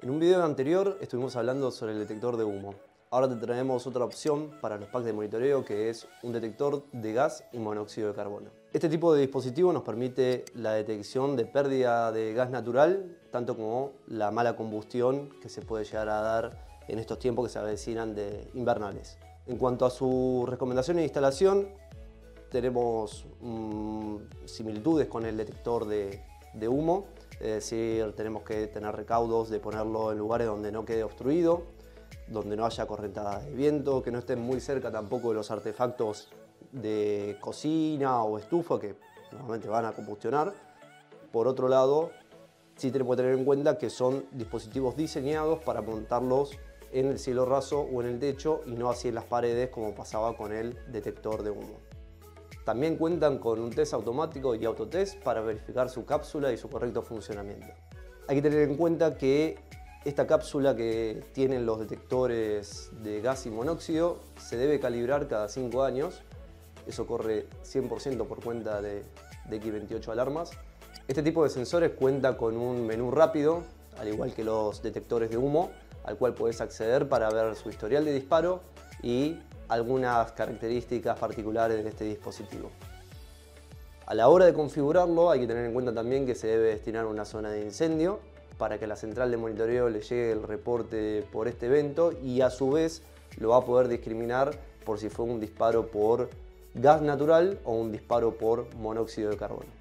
En un video anterior estuvimos hablando sobre el detector de humo. Ahora te traemos otra opción para los packs de monitoreo, que es un detector de gas y monóxido de carbono. Este tipo de dispositivo nos permite la detección de pérdida de gas natural, tanto como la mala combustión que se puede llegar a dar en estos tiempos que se avecinan de invernales. En cuanto a su recomendación e instalación, tenemos similitudes con el detector de humo. Es decir, tenemos que tener recaudos de ponerlo en lugares donde no quede obstruido, donde no haya corrientadas de viento, que no estén muy cerca tampoco de los artefactos de cocina o estufa que normalmente van a combustionar. Por otro lado, sí tenemos que tener en cuenta que son dispositivos diseñados para montarlos en el cielo raso o en el techo y no así en las paredes como pasaba con el detector de humo. También cuentan con un test automático y autotest para verificar su cápsula y su correcto funcionamiento. Hay que tener en cuenta que esta cápsula que tienen los detectores de gas y monóxido se debe calibrar cada 5 años. Eso corre 100% por cuenta de X28 Alarmas. Este tipo de sensores cuenta con un menú rápido, al igual que los detectores de humo, al cual puedes acceder para ver su historial de disparo y algunas características particulares de este dispositivo. A la hora de configurarlo hay que tener en cuenta también que se debe destinar una zona de incendio para que a la central de monitoreo le llegue el reporte por este evento y a su vez lo va a poder discriminar por si fue un disparo por gas natural o un disparo por monóxido de carbono.